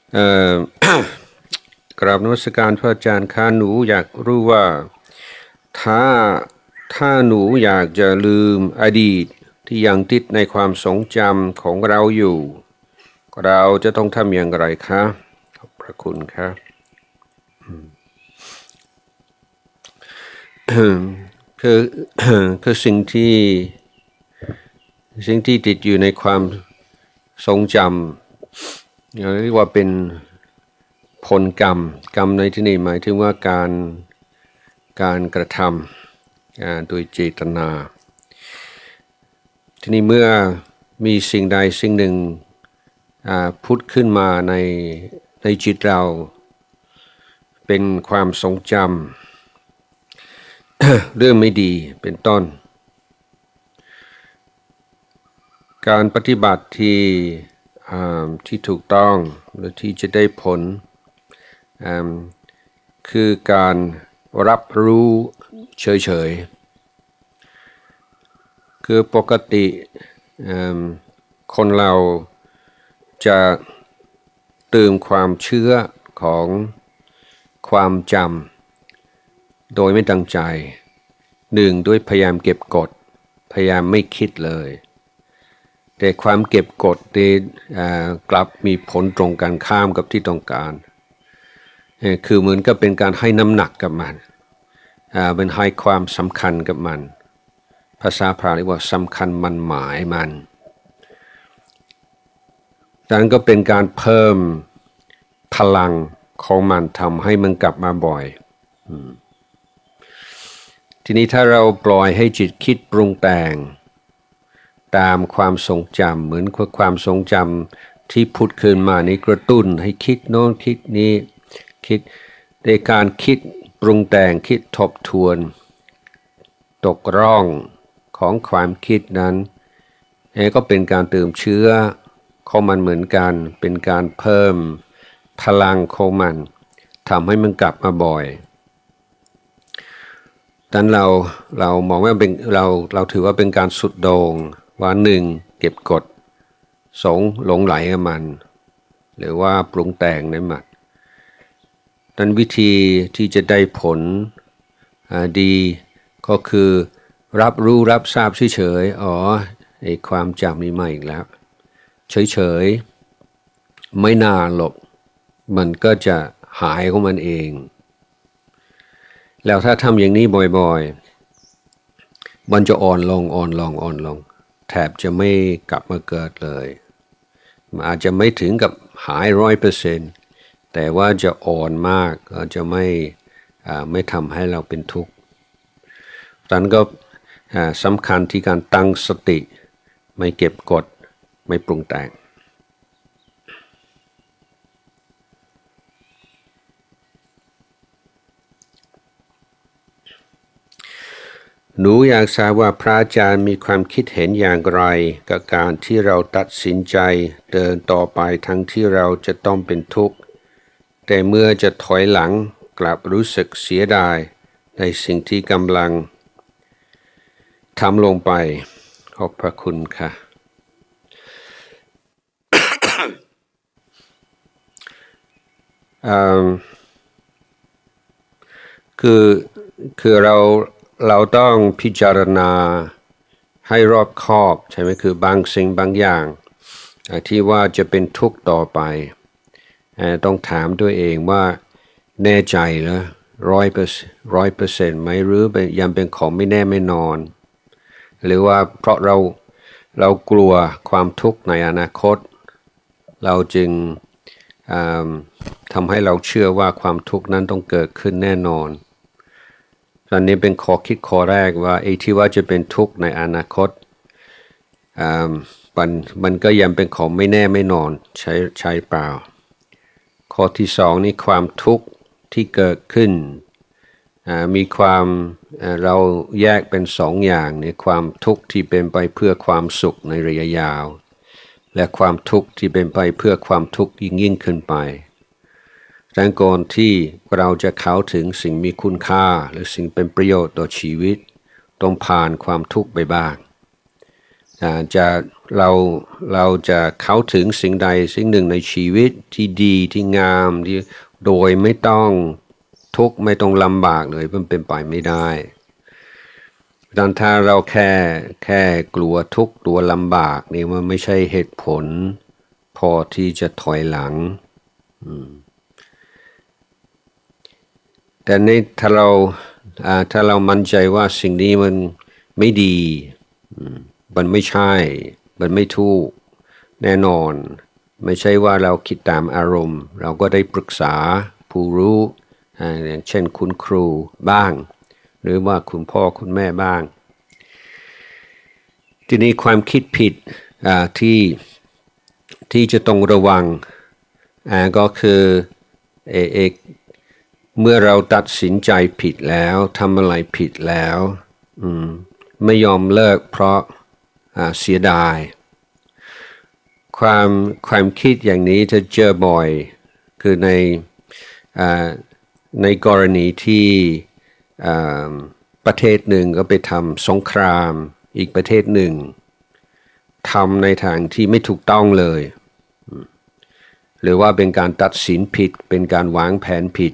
เอ่อ กราบนมัสการพระอาจารย์คะหนูอยากรู้ว่าถ้าถ้าหนูอยากจะลืมอดีตที่ยังติดในความทรงจำของเราอยู่เราจะต้องทำอย่างไรคะขอบพระคุณครับคือ คือสิ่งที่ติดอยู่ในความทรงจำเรียกว่าเป็นผลกรรมในที่นี้หมายถึงว่าการกระทำโดยเจตนาทีนี้เมื่อมีสิ่งใดสิ่งหนึ่งพุทธขึ้นมาในจิตเราเป็นความทรงจำ เรื่องไม่ดีเป็นต้นการปฏิบัติที่ถูกต้องหรือที่จะได้ผลคือการรับรู้เฉยๆคือปกติคนเราจะเติมความเชื่อของความจำโดยไม่ตั้งใจหนึ่งด้วยพยายามเก็บกดพยายามไม่คิดเลยแต่ความเก็บกดกลับมีผลตรงกันข้ามกับที่ต้องการคือเหมือนกับเป็นการให้น้ำหนักกับมันเป็นให้ความสำคัญกับมันภาษาพาลีเรียกว่าสำคัญมันหมายมันดังนั้นก็เป็นการเพิ่มพลังของมันทำให้มันกลับมาบ่อยทีนี้ถ้าเราปล่อยให้จิตคิดปรุงแต่งตามความทรงจำเหมือนความทรงจำที่พุทธขึ้นมานี้กระตุ้นให้คิดโน้นคิดนี้คิดในการคิดปรุงแต่งคิดทบทวนตกร่องของความคิดนั้นก็เป็นการเติมเชื้อของมันเหมือนกันเป็นการเพิ่มพลังของมันทำให้มันกลับมาบ่อยดังนั้นเรามองว่าเป็นเราถือว่าเป็นการสุดโด่งว่าหนึ่งเก็บกดสองหลงไหลกับมันหรือว่าปรุงแต่งในมันนั้นวิธีที่จะได้ผลดีก็คือรับรู้รับทราบเฉยๆไอ้ความจำนี้มาอีกแล้วเฉยๆไม่นานหรอกมันก็จะหายของมันเองแล้วถ้าทำอย่างนี้บ่อยๆมันจะอ่อนลงแทบจะไม่กลับมาเกิดเลยมันอาจจะไม่ถึงกับหาย100%แต่ว่าจะอ่อนมากก็จะไม่ทำให้เราเป็นทุกข์ดังนั้นก็สำคัญที่การตั้งสติไม่เก็บกดไม่ปรุงแต่งหนูอยากทราบว่าพระอาจารย์มีความคิดเห็นอย่างไรกับการที่เราตัดสินใจเดินต่อไปทั้งที่เราจะต้องเป็นทุกข์แต่เมื่อจะถอยหลังกลับรู้สึกเสียดายในสิ่งที่กำลังทำลงไปขอบพระคุณค่ะ คือเราต้องพิจารณาให้รอบคอบใช่ไหมคือบางสิ่งบางอย่างที่ว่าจะเป็นทุกข์ต่อไปต้องถามตัวเองว่าแน่ใจเหรอ100%ไหมหรือยังเป็นของไม่แน่ไม่นอนหรือว่าเพราะเรากลัวความทุกข์ในอนาคตเราจึงทำให้เราเชื่อว่าความทุกข์นั้นต้องเกิดขึ้นแน่นอนตอนนี้เป็นข้อคิดข้อแรกว่าไอ้ที่ว่าจะเป็นทุกข์ในอนาคตมันก็ยังเป็นของไม่แน่ไม่นอนใช่เปล่าข้อที่สองนี่ความทุกข์ที่เกิดขึ้นมีความเราแยกเป็นสองอย่างในความทุกข์ที่เป็นไปเพื่อความสุขในระยะยาวและความทุกข์ที่เป็นไปเพื่อความทุกข์ยิ่งขึ้นไปดังก่อนที่เราจะเข้าถึงสิ่งมีคุณค่าหรือสิ่งเป็นประโยชน์ต่อชีวิตต้องผ่านความทุกข์ไปบ้างจะเราจะเข้าถึงสิ่งใดสิ่งหนึ่งในชีวิตที่ดีที่งามที่โดยไม่ต้องทุกข์ไม่ต้องลำบากเลยมันเป็นไปไม่ได้ดังนั้นถ้าเราแค่กลัวทุกข์กลัวลำบากนี่มันไม่ใช่เหตุผลพอที่จะถอยหลังแต่นี่ถ้าเรามั่นใจว่าสิ่งนี้มันไม่ดีมันไม่ใช่มันไม่ถูกแน่นอนไม่ใช่ว่าเราคิดตามอารมณ์เราก็ได้ปรึกษาผู้รู้อย่างเช่นคุณครูบ้างหรือว่าคุณพ่อคุณแม่บ้างทีนี้ความคิดผิดที่จะต้องระวังก็คือเมื่อเราตัดสินใจผิดแล้วทำอะไรผิดแล้วไม่ยอมเลิกเพราะเสียดายความคิดอย่างนี้จะเจอบ่อยคือในกรณีที่ประเทศหนึ่งก็ไปทำสงครามอีกประเทศหนึ่งทำในทางที่ไม่ถูกต้องเลยหรือว่าเป็นการตัดสินผิดเป็นการวางแผนผิด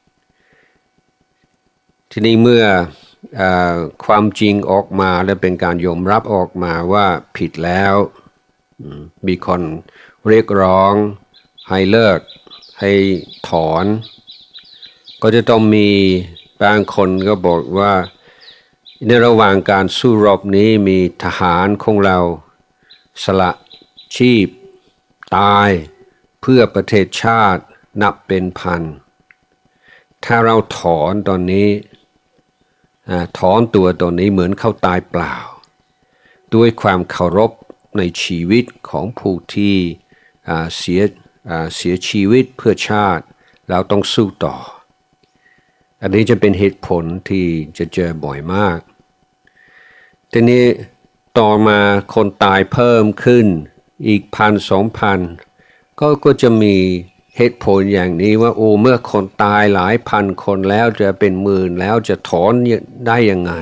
ทีนี้เมื่อความจริงออกมาและเป็นการยอมรับออกมาว่าผิดแล้วมีคนเรียกร้องให้เลิกให้ถอนก็จะต้องมีบางคนก็บอกว่าในระหว่างการสู้รบนี้มีทหารของเราสละชีพตายเพื่อประเทศชาตินับเป็นพันถ้าเราถอนตอนนี้ถอนตัวตอนนี้เหมือนเขาตายเปล่าด้วยความเคารพในชีวิตของผู้ที่เสียชีวิตเพื่อชาติเราต้องสู้ต่ออันนี้จะเป็นเหตุผลที่จะเจอบ่อยมากทีนี้ต่อมาคนตายเพิ่มขึ้นอีก1,000-2,000ก็จะมีเหตุผลอย่างนี้ว่าเมื่อคนตายหลายพันคนแล้วจะเป็นหมื่นแล้วจะถอนได้ยังไง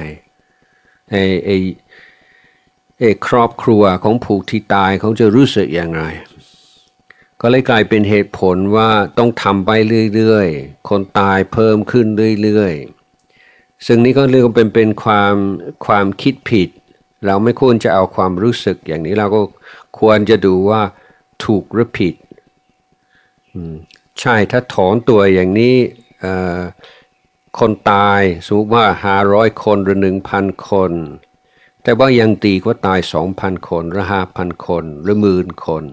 ครอบครัวของผู้ที่ตายเขาจะรู้สึกอย่างไรก็เลยกลายเป็นเหตุผลว่าต้องทำไปเรื่อยๆคนตายเพิ่มขึ้นเรื่อยๆซึ่งนี้ก็เรียกว่าเป็นความคิดผิดเราไม่ควรจะเอาความรู้สึกอย่างนี้เราก็ควรจะดูว่าถูกหรือผิดใช่ถ้าถอนตัวอย่างนี้คนตายสมมติว่า500 คนหรือ 1,000 คนแต่ว่ายังตีกว่าตาย 2,000 คนหรือ 5,000 คนหรือ10,000 คน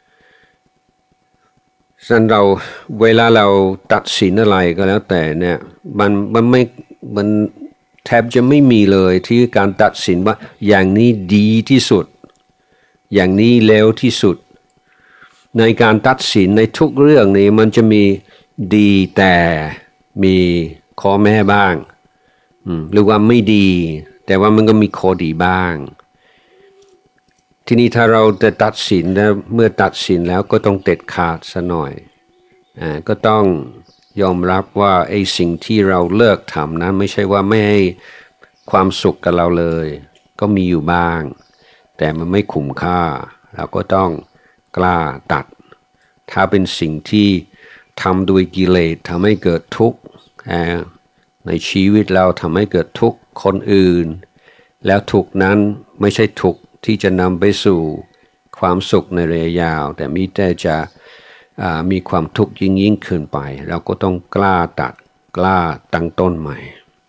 ฉะนั้นเวลาเราตัดสินอะไรก็แล้วแต่เนี่ยมันแทบจะไม่มีเลยที่การตัดสินว่าอย่างนี้ดีที่สุดอย่างนี้เลวที่สุดในการตัดสินในทุกเรื่องนี้มันจะมีดีแต่มีข้อแม้บ้างหรือว่าไม่ดีแต่ว่ามันก็มีข้อดีบ้างทีนี้ถ้าเราจะตัดสินแล้วเมื่อตัดสินแล้วก็ต้องเด็ดขาดซะหน่อยก็ต้องยอมรับว่าไอ้สิ่งที่เราเลิกทำนั้นไม่ใช่ว่าไม่ให้ความสุขกับเราเลยก็มีอยู่บ้างแต่มันไม่คุ้มค่าเราก็ต้องกล้าตัดถ้าเป็นสิ่งที่ทำโดยกิเลสทำให้เกิดทุกข์ในชีวิตเราทำให้เกิดทุกข์คนอื่นแล้วทุกข์นั้นไม่ใช่ทุกข์ที่จะนำไปสู่ความสุขในระยะยาวแต่มีแต่จะมีความทุกข์ยิ่งขึ้นไปเราก็ต้องกล้าตัดกล้าตั้งต้นใหม่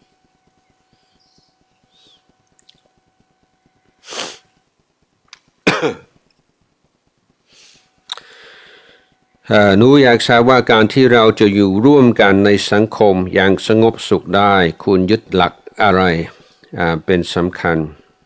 หนูอยากทราบว่าการที่เราจะอยู่ร่วมกันในสังคมอย่างสงบสุขได้คุณยึดหลักอะไรเป็นสำคัญ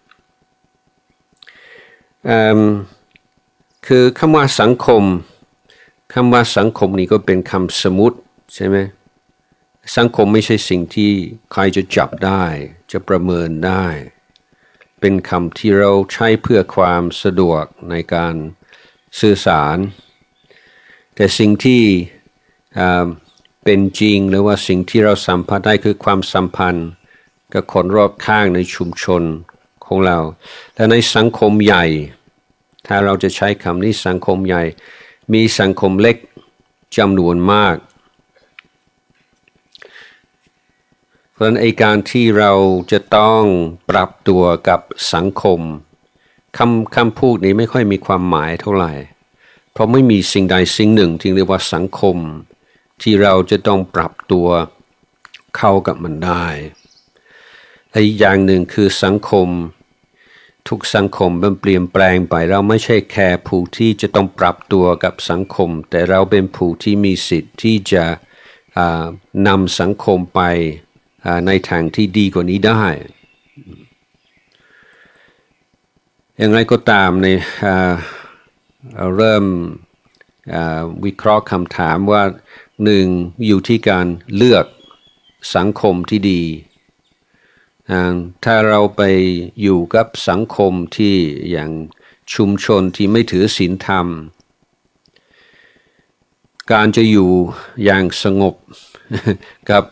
คือคำว่าสังคมนี้ก็เป็นคำสมมุติใช่ไหมสังคมไม่ใช่สิ่งที่ใครจะจับได้จะประเมินได้เป็นคำที่เราใช้เพื่อความสะดวกในการสื่อสารแต่สิ่งที่เป็นจริงหรือว่าสิ่งที่เราสัมผัสได้คือความสัมพันธ์กับคนรอบข้างในชุมชนขของเราและในสังคมใหญ่ถ้าเราจะใช้คำนี้สังคมใหญ่มีสังคมเล็กจำนวนมากเพราะฉะนั้นการที่เราจะต้องปรับตัวกับสังคมคำพูดนี้ไม่ค่อยมีความหมายเท่าไหร่เพราะไม่มีสิ่งใดสิ่งหนึ่งที่เรียกว่าสังคมที่เราจะต้องปรับตัวเข้ากับมันได้และอีกอย่างหนึ่งคือสังคมทุกสังคมมันเปลี่ยนแปลงไปเราไม่ใช่แค่ผู้ที่จะต้องปรับตัวกับสังคมแต่เราเป็นผู้ที่มีสิทธิ์ที่จะนำสังคมไปในทางที่ดีกว่านี้ได้อย่างไรก็ตามในเริ่มวิเคราะห์คำถามว่าหนึ่งอยู่ที่การเลือกสังคมที่ดีถ้าเราไปอยู่กับสังคมที่อย่างชุมชนที่ไม่ถือศีลธรรมการจะอยู่อย่างสงบกับ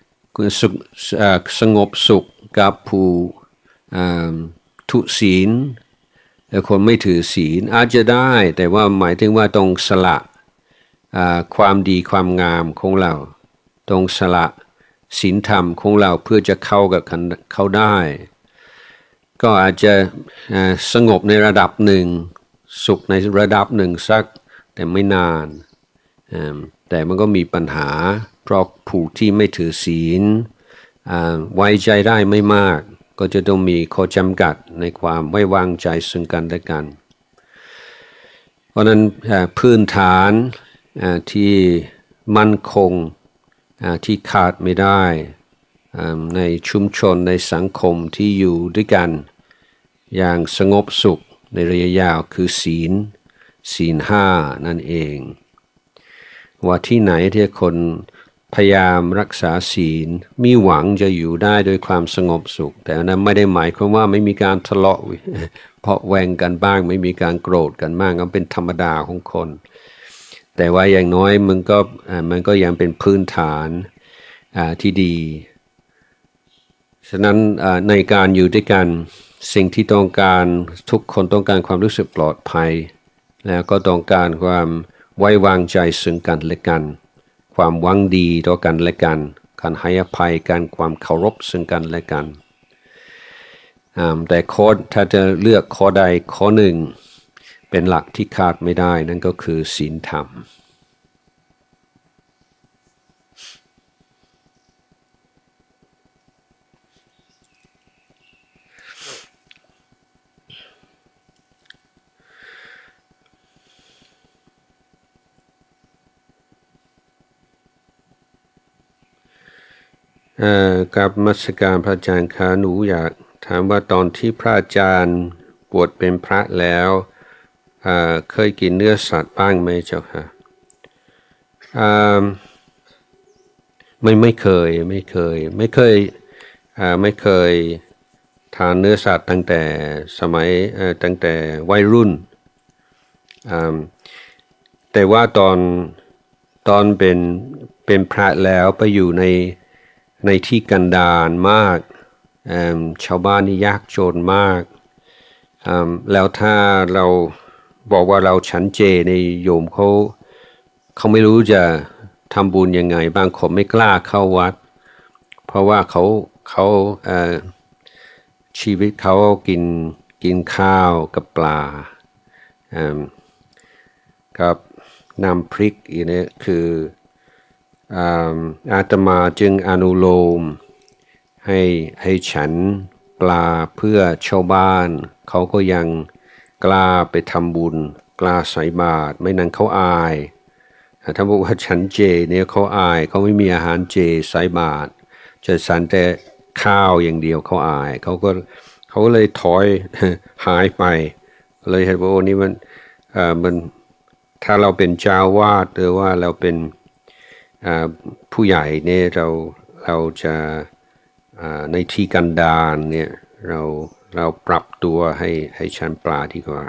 สงบสุขกับผู้ทุศีลและคนไม่ถือศีลอาจจะได้แต่ว่าหมายถึงว่าต้องสละความดีความงามของเราต้องสละศีลธรรมของเราเพื่อจะเข้ากับเขาได้ก็อาจจะสงบในระดับหนึ่งสุขในระดับหนึ่งสักแต่ไม่นานแต่มันก็มีปัญหาเพราะผู้ที่ไม่ถือศีลไว้ใจได้ไม่มากก็จะต้องมีข้อจำกัดในความไว้วางใจซึ่งกันและกันเพราะนั้นพื้นฐานที่มั่นคงที่ขาดไม่ได้ในชุมชนในสังคมที่อยู่ด้วยกันอย่างสงบสุขในระยะยาวคือศีลห้านั่นเองว่าที่ไหนที่คนพยายามรักษาศีลมีหวังจะอยู่ได้โดยความสงบสุขแต่นั้นไม่ได้หมายความว่าไม่มีการทะเลาะเพราะแวงกันบ้างไม่มีการโกรธกันบ้างก็เป็นธรรมดาของคนแต่ว่าอย่างน้อยมันก็ยังเป็นพื้นฐานที่ดีฉะนั้นในการอยู่ด้วยกันสิ่งที่ต้องการทุกคนต้องการความรู้สึกปลอดภัยแล้วก็ต้องการความไว้วางใจซึ่งกันและกันความหวังดีต่อกันและกันการให้อภัยกันความเคารพซึ่งกันและกันแต่ถ้าจะเลือกข้อใดข้อหนึ่งเป็นหลักที่ขาดไม่ได้นั่นก็คือศีลธรรมกับนมัสการพระอาจารย์คะหนูอยากถามว่าตอนที่พระอาจารย์บวชเป็นพระแล้วเคยกินเนื้อสัตว์บ้างไหมเจ้าค่ะไม่เคยทานเนื้อสัตว์ตั้งแต่วัยรุ่นแต่ว่าตอนเป็นพระแล้วไปอยู่ในที่กันดารมากชาวบ้านนี่ยากจนมากแล้วถ้าเราบอกว่าเราฉันเจในโยมเขาไม่รู้จะทำบุญยังไงบางคนไม่กล้าเข้าวัดเพราะว่าเขาชีวิตเขากินข้าวกับปลากับน้ำพริกอีกเนี่ยคืออาตมาจึงอนุโลมให้ฉันปลาเพื่อชาวบ้านเขาก็ยังกล้าไปทำบุญกล้าใส่บาตรไม่นั้นเขาอายถ้าบอกว่าฉันเจเนี่ยเขาอายเขาไม่มีอาหารเจใส่บาตรจะฉันแต่ข้าวอย่างเดียวเขาอายเขาเลยถอยหายไปเลยเห็นว่าโอ้นี่มันถ้าเราเป็นเจ้าวาดหรือว่าเราเป็นผู้ใหญ่เนี่ยเราจะในที่กันดารเนี่ยเราปรับตัวให้ฉันปลาดีกว่า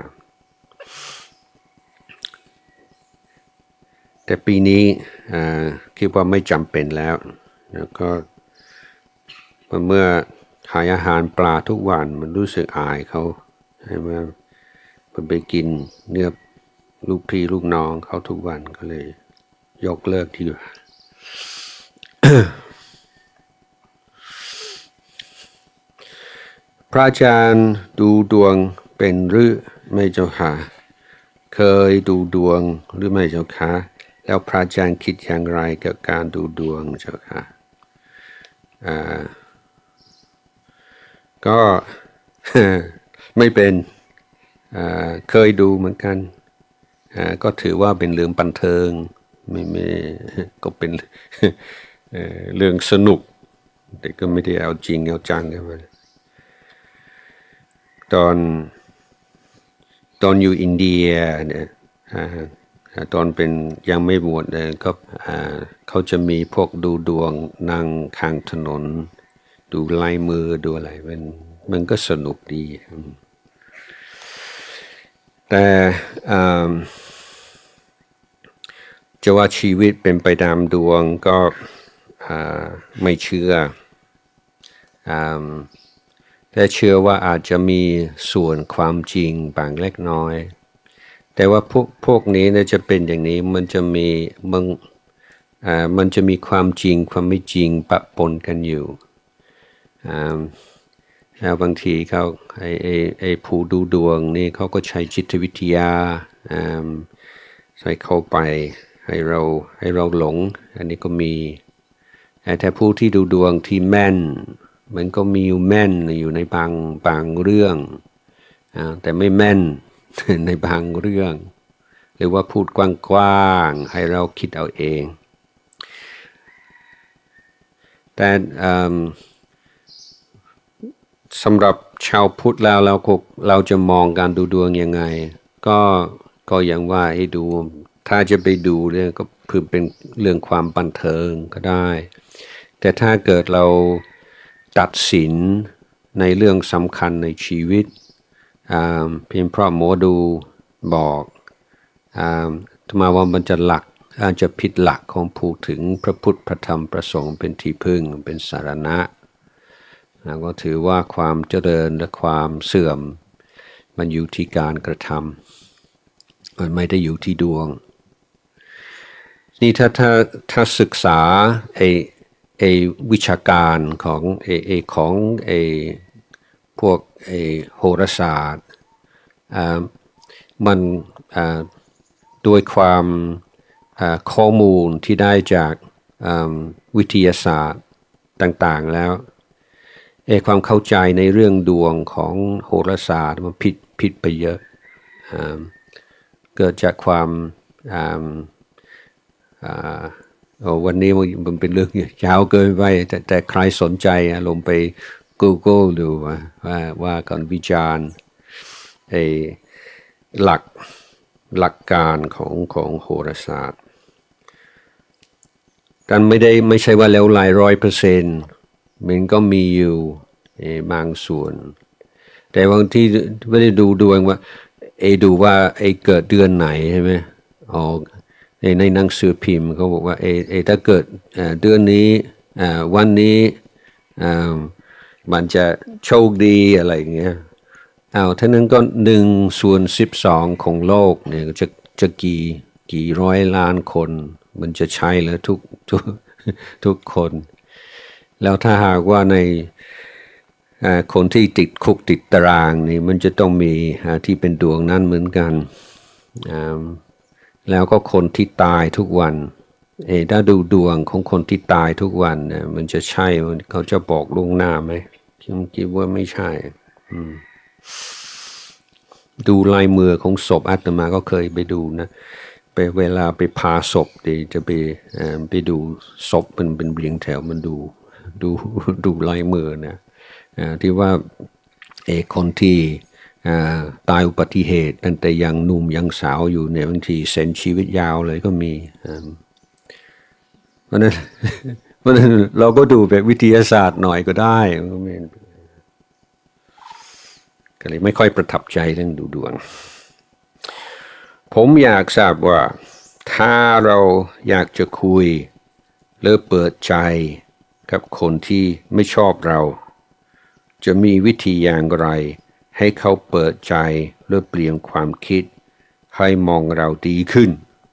แต่ปีนี้คิดว่าไม่จำเป็นแล้วก็เมื่อหายอาหารปลาทุกวันมันรู้สึกอายเขาใช่ไหมมันไปกินเนื้อลูกพี่ลูกน้องเขาทุกวันก็เลยยกเลิกที่ว่า พระอาจารย์ดูดวงเป็นหรือไม่เจ้าค่ะเคยดูดวงหรือไม่เจ้าค่ะแล้วพระอาจารย์คิดอย่างไรกับการดูดวงเจ้าค่ะก็ ไม่เป็นเคยดูเหมือนกันก็ถือว่าเป็นเรื่องบันเทิงไม่ก็เป็น เรื่องสนุกแต่ก็ไม่ได้เอาจริงเอาจังกันมาตอนอยู่อินเดียเนี่ยตอนเป็นยังไม่บวชเนี่ยก็เขาจะมีพวกดูดวงนั่งข้างถนนดูลายมือดูอะไรมันก็สนุกดีแต่จะว่าชีวิตเป็นไปตามดวงก็ไม่เชื่อแต่เชื่อว่าอาจจะมีส่วนความจริงบางเล็กน้อยแต่ว่าพวกนี้เนี่ยจะเป็นอย่างนี้มันจะมีความจริงความไม่จริงปะปนกันอยู่แล้วบางทีเขาไอ้ผู้ดูดวงนี่เขาก็ใช้จิตวิทยาใส่เข้าไปให้เราหลงอันนี้ก็มีแต่ผู้ที่ดูดวงที่แม่นมันก็มีอยู่แม่นอยู่ในบางเรื่องแต่ไม่แม่น ในบางเรื่องหรือว่าพูดกว้างๆให้เราคิดเอาเองแต่สำหรับชาวพุทธแล้วเราจะมองการดูดวงยังไงก็อย่างว่าให้ดูถ้าจะไปดูเนี่ยก็เพื่อเป็นเรื่องความบันเทิงก็ได้แต่ถ้าเกิดเราตัดสินในเรื่องสำคัญในชีวิตเพียงเพราะหมอดูบอกมาว่ามันจะอาจจะผิดหลักของพูดถึงพระพุทธพระธรรมพระสงฆ์เป็นที่พึ่งเป็นสารณะก็ถือว่าความเจริญและความเสื่อมมันอยู่ที่การกระทำมันไม่ได้อยู่ที่ดวงนี่ถ้าศึกษาวิชาการของพวกโหราศาสตร์มันด้วยความข้อมูลที่ได้จากวิทยาศาสตร์ต่างๆแล้วความเข้าใจในเรื่องดวงของโหราศาสตร์มันผิดไปเยอะเกิดจากความวันนี้มันเป็นเรื่องยาวเกินไปแต่ใครสนใจลงไป Google ดูว่าการวิจารณ์หลักการของโหราศาสตร์กันไม่ใช่ว่าแล้ว100%มันก็มีอยู่บางส่วนแต่บางที่ไม่ได้ดูดวงว่าดูว่าเกิดเดือนไหนใช่ไหมในหนังสือพิมพ์เขาบอกว่าถ้าเกิดเดือนนี้วันนี้มันจะโชคดีอะไรอย่างเงี้ยท่านั้นก็1/12ของโลกเนี่ยจะกี่ร้อยล้านคนมันจะใช่แล้วทุกคนแล้วถ้าหากว่าในคนที่ติดคุกติดตารางนี่มันจะต้องมีที่เป็นดวงนั้นเหมือนกันแล้วก็คนที่ตายทุกวันถ้าดูดวงของคนที่ตายทุกวันเนี่ยมันจะใช่เขาจะบอกล่วงหน้าไหมคิดว่าไม่ใช่ดูลายมือของศพอาตมาก็เคยไปดูนะไปเวลาไปพาศพจะไปดูศพมันเป็นเรียงแถวมันดูลายมือนะที่ว่าคนที่ตายอุบัติเหตุตั้งแต่ยังหนุ่มยังสาวอยู่เนี่ยบางทีเส้นชีวิตยาวเลยก็มีเพราะนั้นเราก็ดูแบบวิทยาศาสตร์หน่อยก็ได้ก็เลยไม่ค่อยประทับใจเรื่องดูดวงผมอยากทราบว่าถ้าเราอยากจะคุยหรือเปิดใจกับคนที่ไม่ชอบเราจะมีวิธีอย่างไรให้เขาเปิดใจหรือเปลี่ยนความคิดให้มองเราดีขึ้น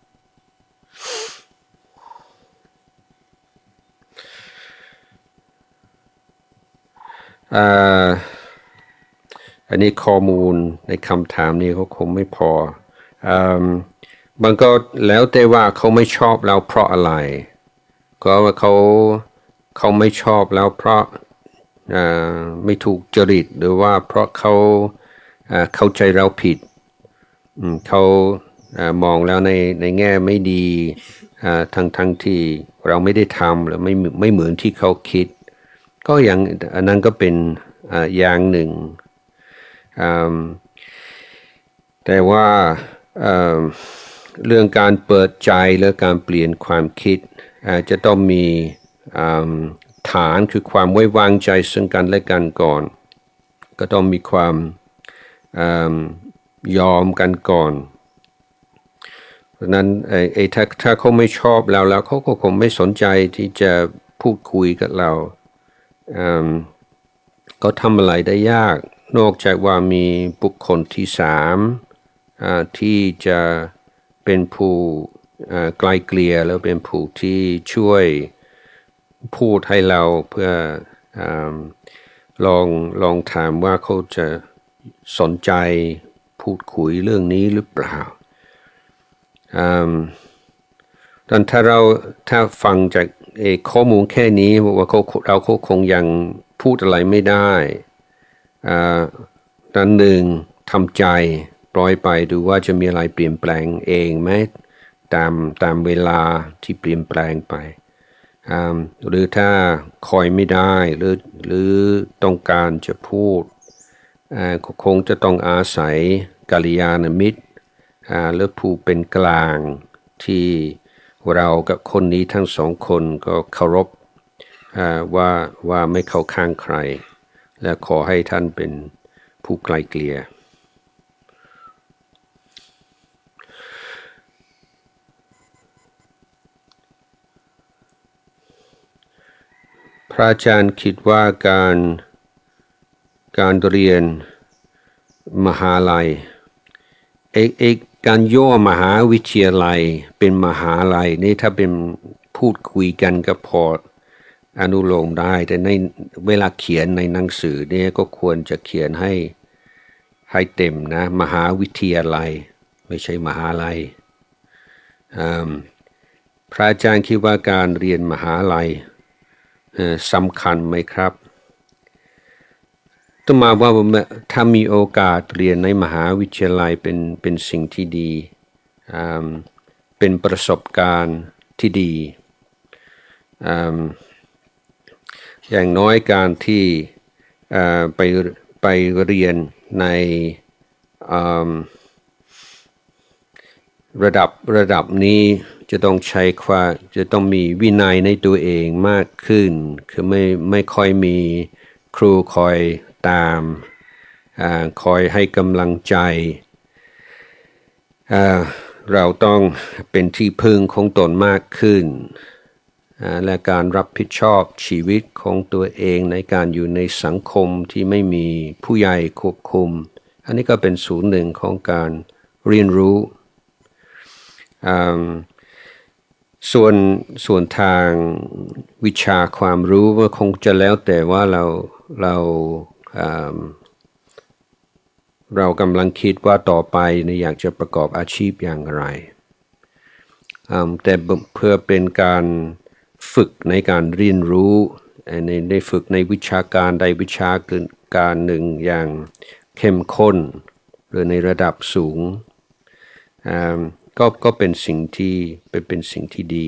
อันนี้ข้อมูลในคำถามนี้เขาคงไม่พอมันก็แล้วแต่ว่าเขาไม่ชอบเราเพราะอะไรก็ว่าเขาไม่ชอบเราเพราะไม่ถูกจริตหรือว่าเพราะเขาเข้าใจเราผิดเขามองแล้วในแง่ไม่ดีทั้งที่เราไม่ได้ทำหรือไม่เหมือนที่เขาคิดก็อย่างอันนั้นก็เป็นอย่างหนึ่งแต่ว่าเรื่องการเปิดใจและการเปลี่ยนความคิดจะต้องมีฐานคือความไว้วางใจซึ่งกันและกันก่อนก็ต้องมีความยอมกันก่อนเพราะนั้นถ้าเขาไม่ชอบเราแล้วเขาก็คงไม่สนใจที่จะพูดคุยกับเราก็ทำอะไรได้ยากนอกจากว่ามีบุคคลที่สามที่จะเป็นผู้ไกลเกลี่ยแล้วเป็นผู้ที่ช่วยพูดให้เราเพื่อลองถามว่าเขาจะสนใจพูดคุยเรื่องนี้หรือเปล่าตอนถ้าฟังจากข้อมูลแค่นี้ว่าเราคงยังพูดอะไรไม่ได้ด้านหนึ่งทำใจปล่อยไปดูว่าจะมีอะไรเปลี่ยนแปลงเองไหมตามเวลาที่เปลี่ยนแปลงไปหรือถ้าคอยไม่ได้หรือต้องการจะพูดคงจะต้องอาศัยกัลยาณมิตรหรือผู้เป็นกลางที่เรากับคนนี้ทั้งสองคนก็เคารพว่าไม่เข้าข้างใครและขอให้ท่านเป็นผู้ไกลเกลี่ยพระอาจารย์คิดว่าการเรียนมหาลัยการย่อมหาวิทยาลัยเป็นมหาลัยนี่ถ้าเป็นพูดคุยกันก็พออนุโลมได้แต่ในเวลาเขียนในหนังสือเนี่ยก็ควรจะเขียนให้เต็มนะมหาวิทยาลัยไม่ใช่มหาลัยพระอาจารย์คิดว่าการเรียนมหาลัยสำคัญไหมครับต้องมาว่าถ้ามีโอกาสเรียนในมหาวิทยาลัยเป็นสิ่งที่ดีเป็นประสบการณ์ที่ดีอย่างน้อยการที่ไปเรียนในระดับนี้จะต้องมีวินัยในตัวเองมากขึ้นคือไม่ค่อยมีครูคอยตามคอยให้กำลังใจเราต้องเป็นที่พึ่งของตนมากขึ้นและการรับผิดชอบชีวิตของตัวเองในการอยู่ในสังคมที่ไม่มีผู้ใหญ่ควบคุมอันนี้ก็เป็นส่วนหนึ่งของการเรียนรู้ส่วนทางวิชาความรู้ว่าคงจะแล้วแต่ว่าเรากำลังคิดว่าต่อไปอยากจะประกอบอาชีพอย่างไรแต่เพื่อเป็นการฝึกในการเรียนรู้ในฝึกในวิชาการใดวิชาการหนึ่งอย่างเข้มข้นหรือในระดับสูงก็เป็นสิ่งที่ดี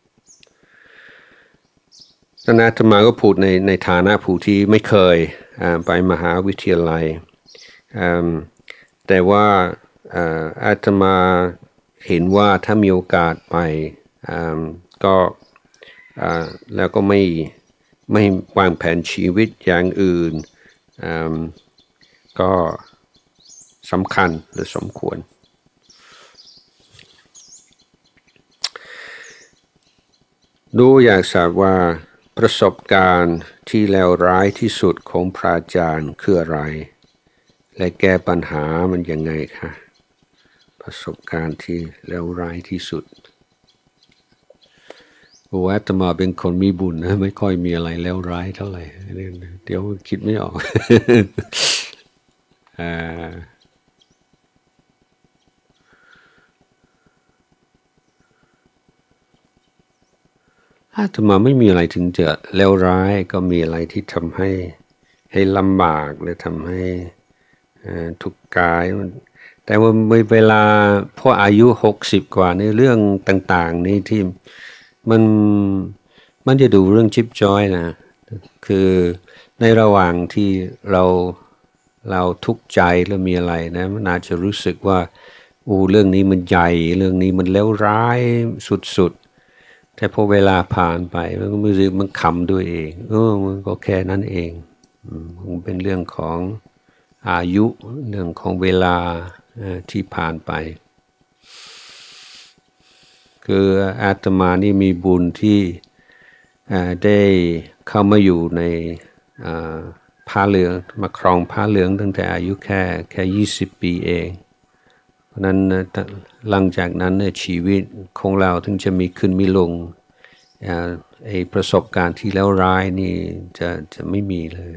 อาตมาก็พูดในฐานะผู้ที่ไม่เคยไปมหาวิทยาลัยแต่ว่าอาตมาเห็นว่าถ้ามีโอกาสไปก็แล้วก็ไม่วางแผนชีวิตอย่างอื่นก็สำคัญหรือสมควรดูอยากทราบว่าประสบการณ์ที่เลวร้ายที่สุดของพระอาจารย์คืออะไรและแก้ปัญหามันยังไงคะประสบการณ์ที่เลวร้ายที่สุดอาตมาเป็นคนมีบุญนะไม่ค่อยมีอะไรเลวร้ายเท่าไหร่เดี๋ยวคิดไม่ออก อาตมาไม่มีอะไรถึงจะเลวร้ายก็มีอะไรที่ทำให้ลำบากหรือทำให้ทุกข์กายแต่ว่าเวลาพออายุ60กว่าในเรื่องต่างๆนี่ที่มันจะดูเรื่องจิ๊บจ้อยนะคือในระหว่างที่เราทุกข์ใจแล้วมีอะไรนะมันอาจจะรู้สึกว่าเรื่องนี้มันใหญ่เรื่องนี้มันเลวร้ายสุดๆแต่พอเวลาผ่านไปมันก็รู้สึกมันขำด้วยเองมันก็แค่นั้นเองมันเป็นเรื่องของอายุเรื่องของเวลาที่ผ่านไปคืออาตมานี่มีบุญที่ได้เข้ามาอยู่ในผ้าเหลืองมาครองผ้าเหลืองตั้งแต่อายุแค่20 ปีเองเพราะนั้นหลังจากนั้นชีวิตของเราถึงจะมีขึ้นมีลงประสบการณ์ที่แล้วร้ายนี่จะไม่มีเลย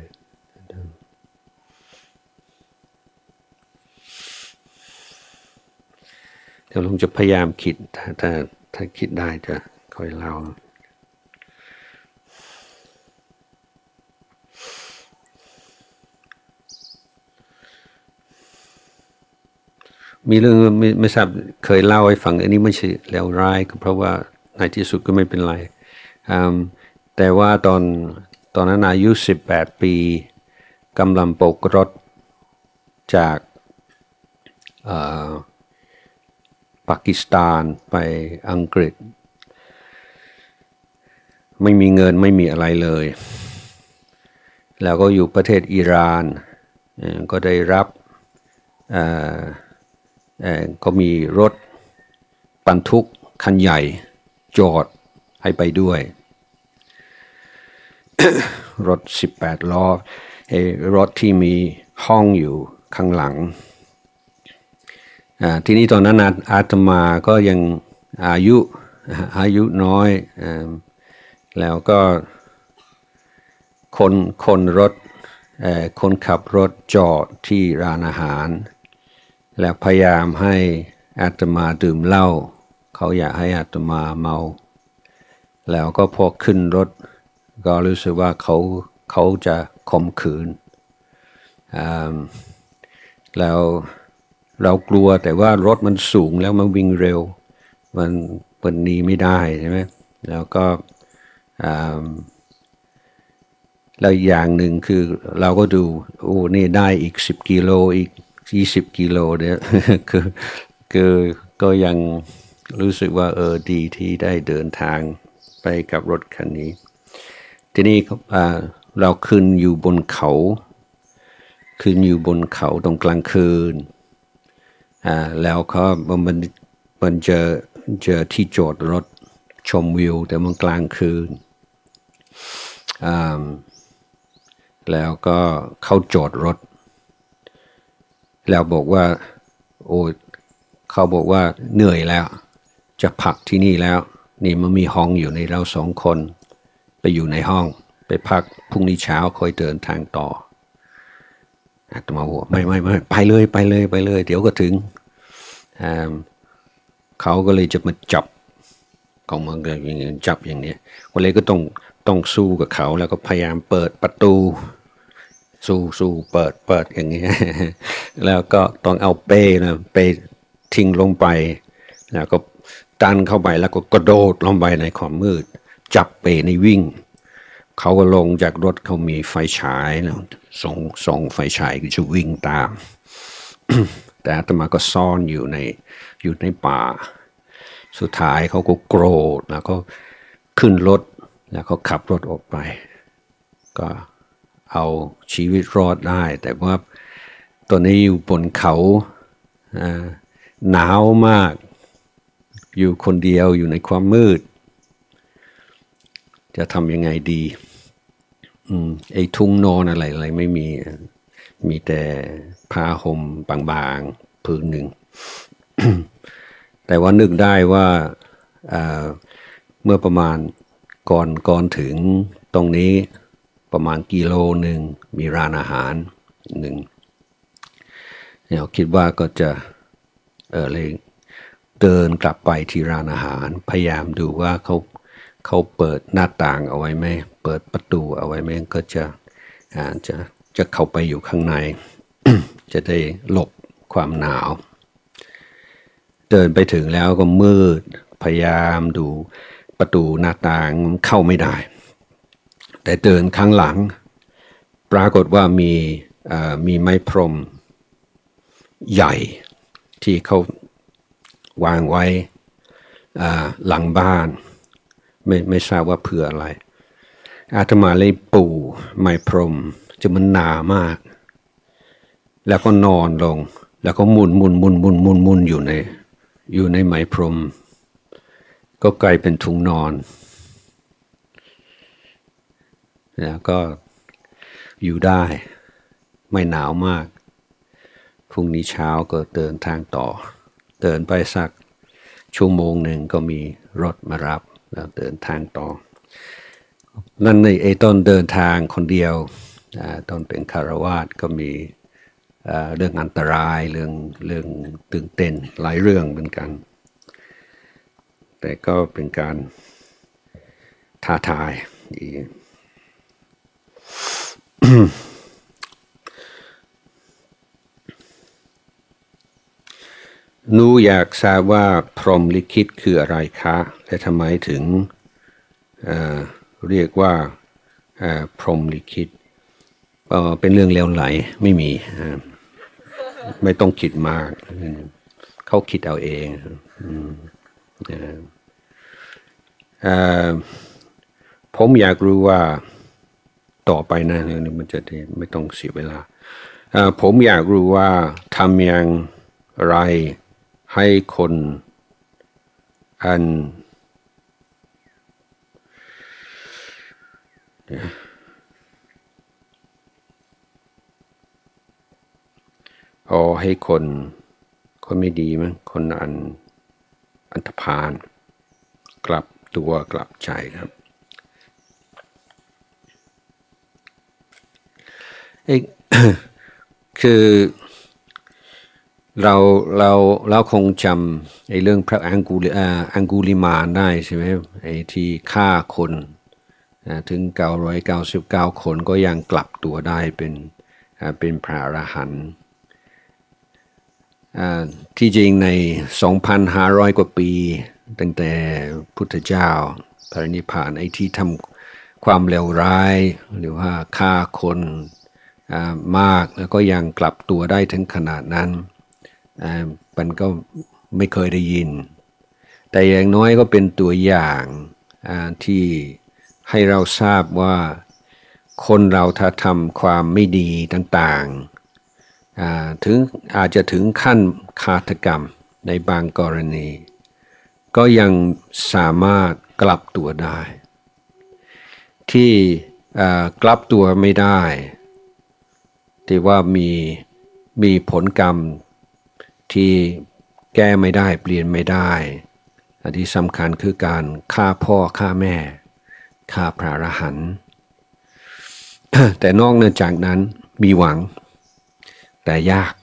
เดี๋ยวลุงจะพยายามคิดถ้าคิดได้จะค่อยเล่ามีเรื่องไม่ทราบเคยเล่าให้ฟังอันนี้ไม่ใช่แล้วร้ายก็เพราะว่าในที่สุดก็ไม่เป็นไรแต่ว่าตอนนั้นอายุ18 ปีกำลังโบกรถจากปากีสถานไปอังกฤษไม่มีเงินไม่มีอะไรเลยแล้วก็อยู่ประเทศอิหร่านก็ได้รับก็มีรถบรรทุกคันใหญ่จอดให้ไปด้วย รถ18 ล้อรถที่มีห้องอยู่ข้างหลังทีนี้ตอนนั้นอาตมาก็ยังอายุน้อยแล้วก็คนรถคนขับรถจอดที่ร้านอาหารแล้วพยายามให้อาตมาดื่มเหล้าเขาอยากให้อาตมาเมาแล้วก็พอขึ้นรถก็รู้สึกว่าเขาจะข่มขืนแล้วเรากลัวแต่ว่ารถมันสูงแล้วมันวิ่งเร็วมันหนีไม่ได้ใช่ไหมแล้วก็แล้วอย่างหนึ่งคือเราก็ดูนี่ได้อีก10 กิโลอีก20 กิโลเนี่ยคือก็ยังรู้สึกว่าดีที่ได้เดินทางไปกับรถคันนี้ทีนี้เราขึ้นอยู่บนเขาตรงกลางคืนแล้วก็มันเจอที่จอดรถชมวิวแต่มันกลางคืนแล้วก็เขาจอดรถแล้วบอกว่าเขาบอกว่าเหนื่อยแล้วจะพักที่นี่แล้วนี่มันมีห้องอยู่ในเรา2 คนไปอยู่ในห้องไปพักพรุ่งนี้เช้าค่อยเดินทางต่ออาตมาบอกไม่ไปเลยเดี๋ยวก็ถึงเขาก็เลยจะมาจับเขามาอย่างนี้จับอย่างนี้ก็เลยก็ต้องสู้กับเขาแล้วก็พยายามเปิดประตูสู้เปิดอย่างนี้แล้วก็ต้องเอาเป้ทิ้งลงไปแล้วก็ดันเข้าไปแล้วก็กระโดดลงไปในความมืดจับเป้ในวิ่งเขาก็ลงจากรถเขามีไฟฉายแล้วส่องไฟฉายก็จะวิ่งตาม แต่อาตมาก็ซ่อนอยู่ในป่าสุดท้ายเขาก็โกรธแล้วก็ขึ้นรถแล้วเขาขับรถออกไปก็เอาชีวิตรอดได้แต่ว่าตอนนี้อยู่บนเขาหนาวมากอยู่คนเดียวอยู่ในความมืดจะทำยังไงดีไอ้ทุ่งนอนอะไรไม่มีแต่ผ้าห่มบางๆผืนหนึ่ง แต่ว่านึกได้ว่าเมื่อประมาณก่อนถึงตรงนี้ประมาณกิโลหนึ่งมีร้านอาหารหนึ่งเนี่ยคิดว่าก็จะเลยเดินกลับไปที่ร้านอาหารพยายามดูว่าเขาเปิดหน้าต่างเอาไว้ไหมเปิดประตูเอาไว้ไหมก็จะเข้าไปอยู่ข้างใน จะได้หลบความหนาวเดินไปถึงแล้วก็มืดพยายามดูประตูหน้าต่างเข้าไม่ได้แต่เดินข้างหลังปรากฏว่ามีไม้พรมใหญ่ที่เขาวางไว้หลังบ้านไม่ทราบว่าเพื่ออะไรอาตมาเลยปูไม้พรมจะมันหนามากแล้วก็นอนลงแล้วก็หมุนอยู่ในไม้พรมก็กลายเป็นถุงนอนแล้วก็อยู่ได้ไม่หนาวมากพรุ่งนี้เช้าก็เดินทางต่อเดินไปสักชั่วโมงหนึ่งก็มีรถมารับแล้วเดินทางต่อนั่นในต้นเดินทางคนเดียวตอนเป็นคฤหัสถ์ก็มีเรื่องอันตรายเรื่องตื่นเต้นหลายเรื่องเหมือนกันแต่ก็เป็นการท้าทายดี หนูอยากทราบว่าพรหมลิขิตคืออะไรคะและทำไมถึงเรียกว่าพรหมลิขิตเป็นเรื่องเลวไหลไม่มีไม่ต้องคิดมากเขาคิดเอาเองผมอยากรู้ว่าต่อไปนะมันจะไม่ต้องเสียเวลาผมอยากรู้ว่าทำอย่างไรให้คนให้คนไม่ดีมั้งคนอันธพาลกลับตัวกลับใจครับคือเราคงจำไอ้เรื่องพระอังคุลิมานได้ใช่ไหมไอ้ที่ฆ่าคนถึง999คนก็ยังกลับตัวได้เป็นพระอรหันต์ที่จริงใน 2,500 กว่าปีตั้งแต่พุทธเจ้าปรินิพพานไอ้ที่ทำความเลวร้ายหรือว่าฆ่าคนมากแล้วก็ยังกลับตัวได้ถึงขนาดนั้นมันก็ไม่เคยได้ยินแต่อย่างน้อยก็เป็นตัวอย่างที่ให้เราทราบว่าคนเราถ้าทำความไม่ดีต่างๆถึงอาจจะถึงขั้นฆาตกรรมในบางกรณีก็ยังสามารถกลับตัวได้ที่กลับตัวไม่ได้ที่ว่ามีผลกรรมที่แก้ไม่ได้เปลี่ยนไม่ได้อันที่สำคัญคือการฆ่าพ่อฆ่าแม่ฆ่าพระอรหันต์ แต่นอกเหนือจากนั้นมีหวังแต่ยาก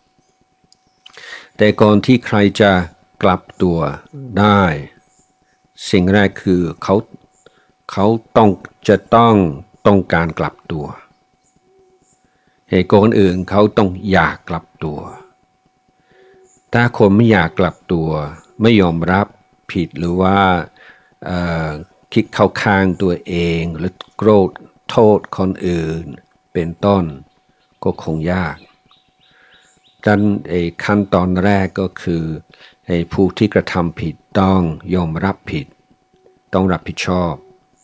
แต่ก่อนที่ใครจะกลับตัวได้สิ่งแรกคือเขาต้องการกลับตัวเหตุคนอื่นเขาต้องอยากกลับตัวถ้าคนไม่อยากกลับตัวไม่ยอมรับผิดหรือว่าคิดเข้าข้างตัวเองหรือโกรธโทษคนอื่นเป็นต้นก็คงยากดังนั้นขั้นตอนแรกก็คือผู้ที่กระทำผิดต้องยอมรับผิดต้องรับผิดชอบ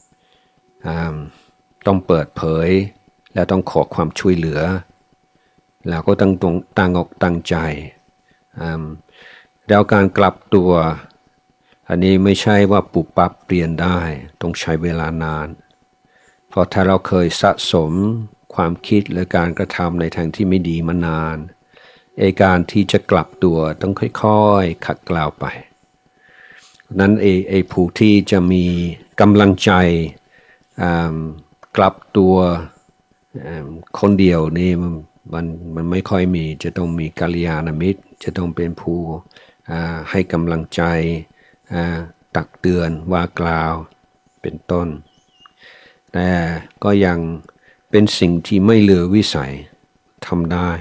ต้องเปิดเผยและต้องขอความช่วยเหลือแล้วก็ตั้งอกตั้งใจแล้วการกลับตัวอันนี้ไม่ใช่ว่าปุบปับเปลี่ยนได้ต้องใช้เวลานานเพราะถ้าเราเคยสะสมความคิดและการกระทำในทางที่ไม่ดีมานานการที่จะกลับตัวต้องค่อยๆขัดเกลาไปนั้นผู้ที่จะมีกำลังใจกลับตัวคนเดียวนี่มันไม่ค่อยมีจะต้องมีกัลยาณมิตรจะต้องเป็นผู้ให้กำลังใจตักเตือนว่ากล่าวเป็นต้นแต่ก็ยังเป็นสิ่งที่ไม่เหลือวิสัยทำได้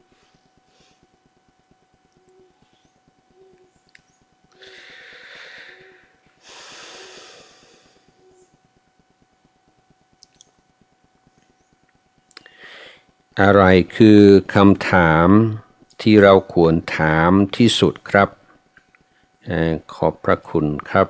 อะไรคือคำถามที่เราควรถามที่สุดครับขอบพระคุณครับ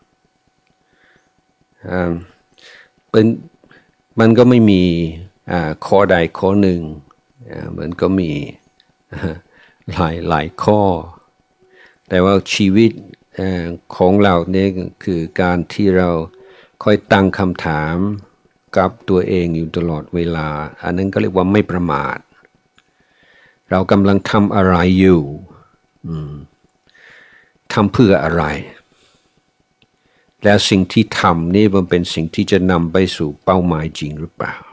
มันก็ไม่มีข้อใดข้อหนึ่งมันก็มีหลายข้อแต่ว่าชีวิตของเราเนี่ยคือการที่เราค่อยตั้งคำถามกับตัวเองอยู่ตลอดเวลาอันนั้นก็เรียกว่าไม่ประมาทเรากำลังทำอะไรอยู่ทำเพื่ออะไรแล้วสิ่งที่ทำนี่มันเป็นสิ่งที่จะนำไปสู่เป้าหมายจริงหรือเปล่า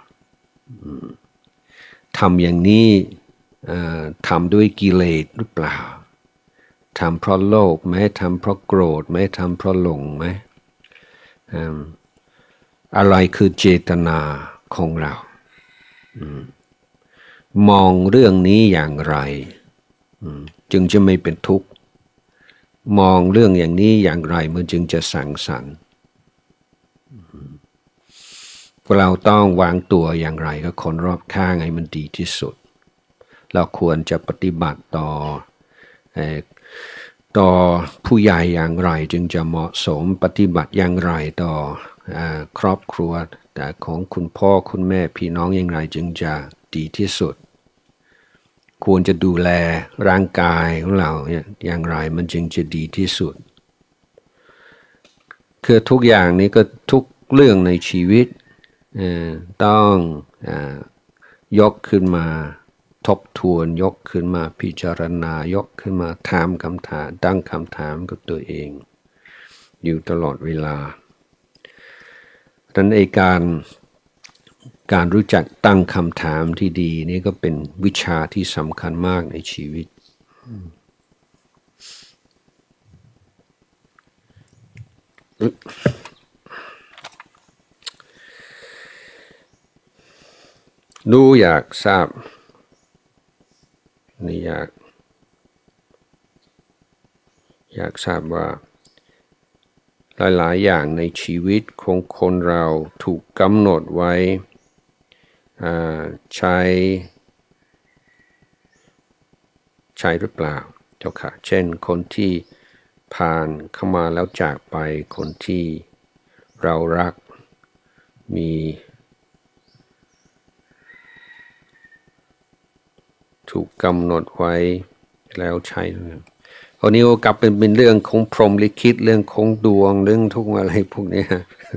ทำอย่างนี้ทำด้วยกิเลสหรือเปล่าทำเพราะโลภไหมทำเพราะโกรธไหมทำเพราะหลงไหมอะไรคือเจตนาของเรามองเรื่องนี้อย่างไรจึงจะไม่เป็นทุกข์มองเรื่องอย่างนี้อย่างไรมันจึงจะสังสรรค์เราต้องวางตัวอย่างไรกับคนรอบข้างให้มันดีที่สุดเราควรจะปฏิบัติต่อผู้ใหญ่อย่างไรจึงจะเหมาะสมปฏิบัติอย่างไรต่อครอบครัวแต่ของคุณพ่อคุณแม่พี่น้องอย่างไรจึงจะดีที่สุดควรจะดูแลร่างกายของเราอย่างไรมันจึงจะดีที่สุดคือทุกอย่างนี้ก็ทุกเรื่องในชีวิตต้องยกขึ้นมาทบทวนยกขึ้นมาพิจารณายกขึ้นมาถามคำถามตั้งคำถามกับตัวเองอยู่ตลอดเวลาดังนั้นการรู้จักตั้งคำถามที่ดีนี่ก็เป็นวิชาที่สำคัญมากในชีวิตอยากทราบนี่อยากทราบว่าหลายๆอย่างในชีวิตของคนเราถูกกำหนดไว้ใช้หรือเปล่าเจ้าค่ะเช่นคนที่ผ่านเข้ามาแล้วจากไปคนที่เรารักมีถูกกำหนดไว้แล้วใช่คราวนี้ก็กลับเป็นเรื่องของพรหมลิขิตเรื่องของดวงเรื่องทุกอะไรพวกนี้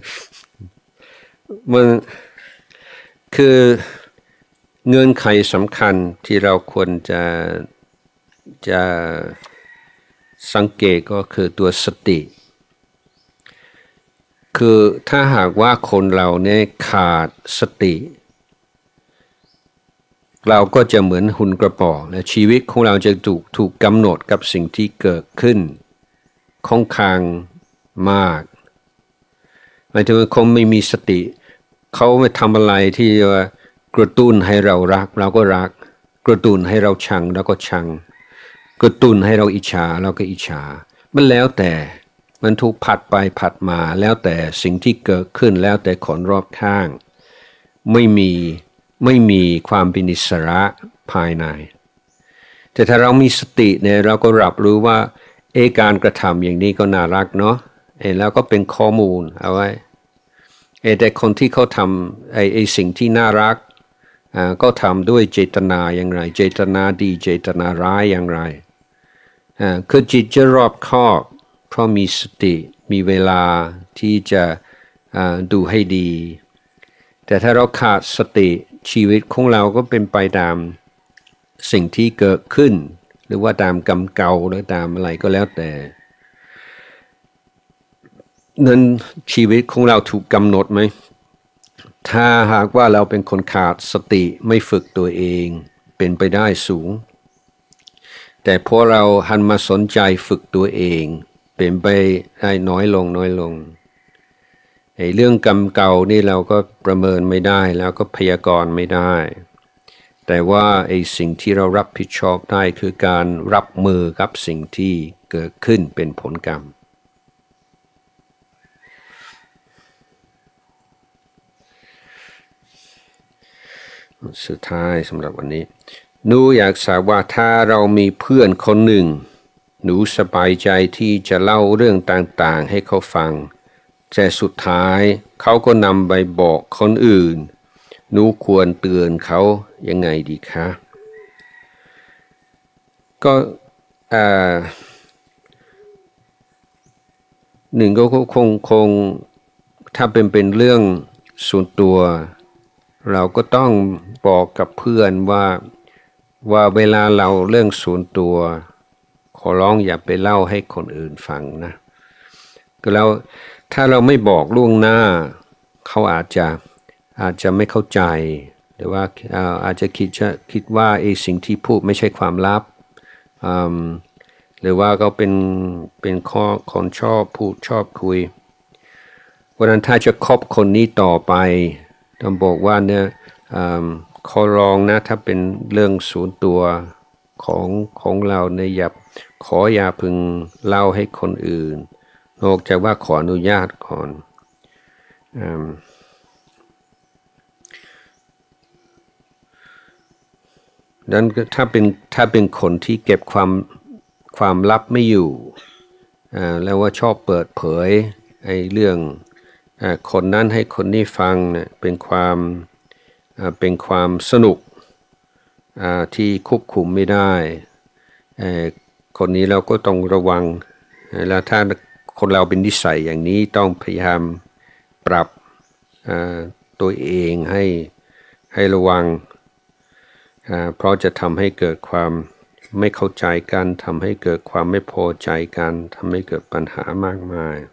มันคือเงื่อนไขสำคัญที่เราควรจะสังเกตก็คือตัวสติคือถ้าหากว่าคนเราเนี่ยขาดสติเราก็จะเหมือนหุ่นกระป๋องและชีวิตของเราจะถูกกำหนดกับสิ่งที่เกิดขึ้นค่อนข้างมากหมายถึงว่าเขาไม่มีสติเขาไม่ทำอะไรที่กระตุ้นให้เรารักเราก็รักกระตุ้นให้เราชังเราก็ชังกระตุ้นให้เราอิจฉาเราก็อิจฉามันแล้วแต่มันถูกผัดไปผัดมาแล้วแต่สิ่งที่เกิดขึ้นแล้วแต่คนรอบข้างไม่มีความเป็นอิสระภายในแต่ถ้าเรามีสติเนี่ยเราก็รับรู้ว่าการกระทำอย่างนี้ก็น่ารักเนาะแล้วก็เป็นข้อมูลเอาไว้แต่คนที่เขาทำสิ่งที่น่ารักก็ทำด้วยเจตนาอย่างไรเจตนาดีเจตนาร้ายอย่างไรคือจิตจะรอบคอบเพราะมีสติมีเวลาที่จะดูให้ดีแต่ถ้าเราขาดสติชีวิตของเราก็เป็นไปตามสิ่งที่เกิดขึ้นหรือว่าตามกรรมเก่าหรือตามอะไรก็แล้วแต่นั้นชีวิตของเราถูกกำหนดไหมถ้าหากว่าเราเป็นคนขาดสติไม่ฝึกตัวเองเป็นไปได้สูงแต่พอเราหันมาสนใจฝึกตัวเองเป็นไปได้น้อยลงเรื่องกรรมเก่านี่เราก็ประเมินไม่ได้แล้วก็พยากรณ์ไม่ได้แต่ว่าสิ่งที่เรารับผิดชอบได้คือการรับมือกับสิ่งที่เกิดขึ้นเป็นผลกรรมสุดท้ายสำหรับวันนี้หนูอยากทราบว่าถ้าเรามีเพื่อนคนหนึ่งหนูสบายใจที่จะเล่าเรื่องต่างๆให้เขาฟังแต่สุดท้ายเขาก็นำไปบอกคนอื่นหนูควรเตือนเขายังไงดีคะก็หนึ่งก็คงถ้าเป็นเรื่องส่วนตัวเราก็ต้องบอกกับเพื่อนว่าเวลาเราเรื่องส่วนตัวขอร้องอย่าไปเล่าให้คนอื่นฟังนะก็แล้วถ้าเราไม่บอกล่วงหน้าเขาอาจจะไม่เข้าใจหรือว่าอาจจะคิดว่าสิ่งที่พูดไม่ใช่ความลับหรือว่าก็เป็นข้อคนชอบพูดชอบคุยเพราะนั้นถ้าจะคบคนนี้ต่อไปต้องบอกว่าเนี่ยขอร้องนะถ้าเป็นเรื่องส่วนตัวของเราเนี่ยอย่าพึงเล่าให้คนอื่นนอกจากว่าขออนุญาตก่อนนั้นถ้าเป็นคนที่เก็บความลับไม่อยู่แล้วว่าชอบเปิดเผยเรื่องคนนั้นให้คนนี้ฟังเนี่ยเป็นความสนุกที่ควบคุมไม่ได้คนนี้เราก็ต้องระวังแล้วถ้าคนเราเป็นนิสัยอย่างนี้ต้องพยายามปรับตัวเองให้ระวังเพราะจะทำให้เกิดความไม่เข้าใจกันทำให้เกิดความไม่พอใจกันทำให้เกิดปัญหามากมาย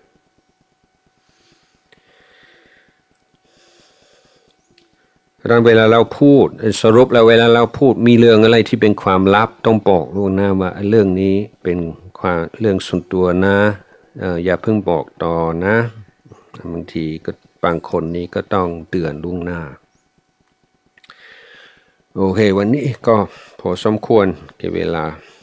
ดังนั้นเวลาเราพูดสรุปแล้วเวลาเราพูดมีเรื่องอะไรที่เป็นความลับต้องบอกล่วงหน้าว่าเรื่องนี้เป็นเรื่องส่วนตัวนะอย่าเพิ่งบอกต่อนะบางทีก็บางคนนี้ก็ต้องเตือนล่วงหน้าโอเควันนี้ก็พอสมควรแก่เวลา